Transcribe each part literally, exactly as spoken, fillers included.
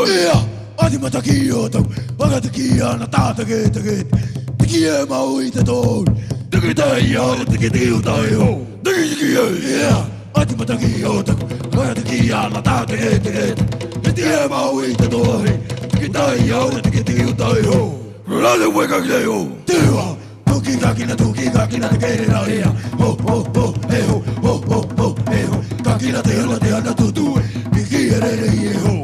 Ia, ati mataki o tau, waka taki ana tā take take. Tiki e maui te tōu, tiki tai ana tiki tiki o tai ho. Tiki tiki e, ia, ati mataki o tau, waka taki ana tā take take. Tiki e maui te tōu, tiki tai ana tiki tiki o tai ho. Rale weka ki te ho. Te hoa, tuki kakina tuki kakina te kere na ea. Ho ho ho, he ho, ho ho ho, he ho. Kakina te ana te ana tutu e, piki e re re i e ho.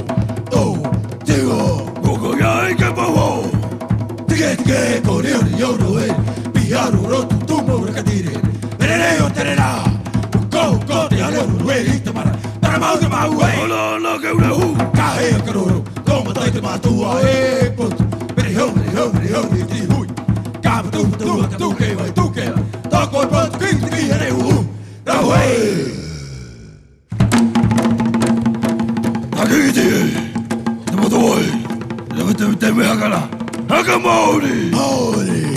Tike tike ko reo ni yono e Piharu rotu tumo rakatire Perereo terera Uko uko te aleo rue hita mara Tara mau te mau e Ola la ke ule hu Ka hea karoro Koma tai te matua e Potu Pere hau pere hau pere hau ni ti hui Ka patu patu ka tuke vai tuke Tako e potu ki tiki hene hu Rau e Takiti e Te matoi Te te te me hakara Haka Maori! Maori!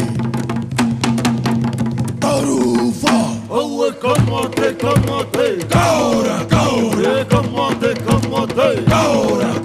Tarufa! Oue kamote, kamote! Kaora, kaora! E kamote, kamote! Kaora,